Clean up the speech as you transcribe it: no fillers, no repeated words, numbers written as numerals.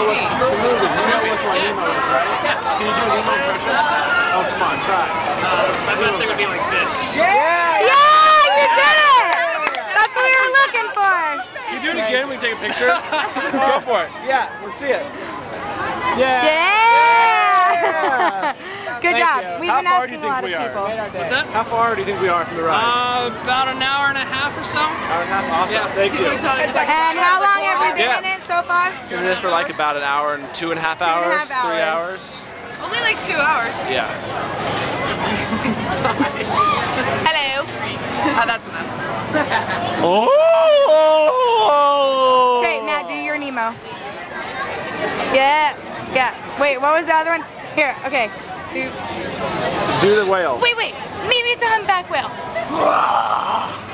what, you know which one Nemo is, right? Yeah. Can you do a Nemo impression? Oh, come on, try. My best thing would be like this. Yeah! Yeah! You did it! That's what we were looking for. Can you do it again when we take a picture? Go for it. Yeah, let's see it. Yeah! Yeah! Good job. We've been asking a lot of people. What's that? How far do you think we are from the ride? About an hour and a half or so. Hour and a half? Awesome. Yeah. Thank you. And how long have we been in it so far? Been in this for like about an hour and 2.5 hours, 3 hours. Only like 2 hours. Yeah. Hello. Oh, that's enough. Oh! Okay, Matt, do your Nemo. Yeah. Yeah. Wait, what was the other one? Here, okay. Do the whale. Wait. Maybe it's a humpback whale.